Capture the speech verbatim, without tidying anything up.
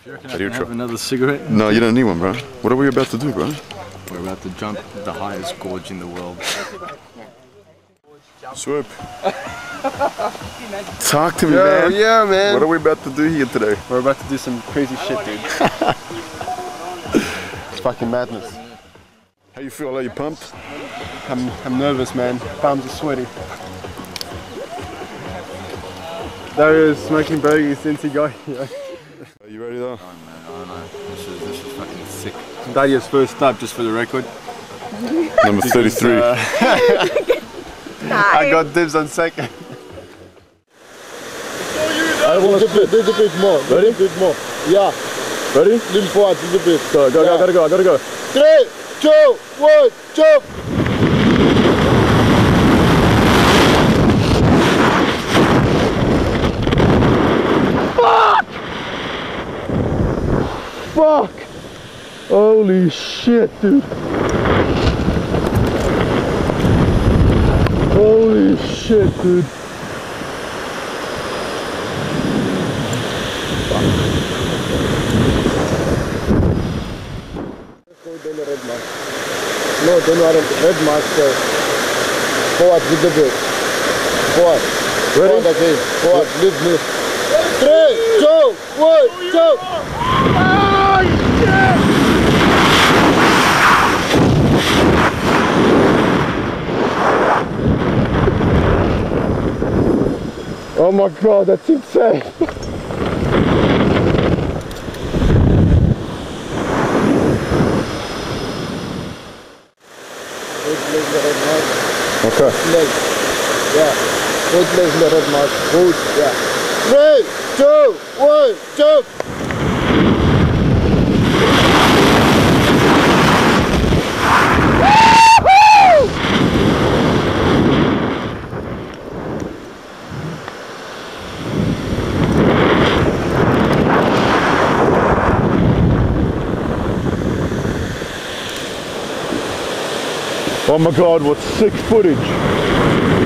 You reckon I can have another cigarette? No, you don't need one, bro. What are we about to do, bro? We're about to jump the highest gorge in the world. Swoop. Talk to me, Yo, man. Yeah, man. What are we about to do here today? We're about to do some crazy shit, dude. It's fucking madness. How you feel? Are you pumped? I'm, I'm nervous, man. Palms are sweaty. Dario's smoking bogeys since he got here. Are you ready though? Oh man, I don't know. This is, this is fucking sick. Dario's first up, just for the record. Number thirty-three. Uh, I got dibs on second. I want a bit, there's a bit more. Ready? A bit more. Yeah. Ready? Little forward, little bit. Go, go, yeah. go, gotta go, I gotta go. Three, two, one, jump! Fuck! Holy shit, dude. Holy shit, dude. Then a red mark. No, then a red mark. So forward with the brake. Forward. Ready? Forward again. Forward. Lift, lift. Three, two, one, jump! Oh, shit! Oh my god, that's insane! Okay. Leg. Yeah. Both legs in the red mark. Both. Yeah. Three, two, one, jump! Oh my god, what sick footage!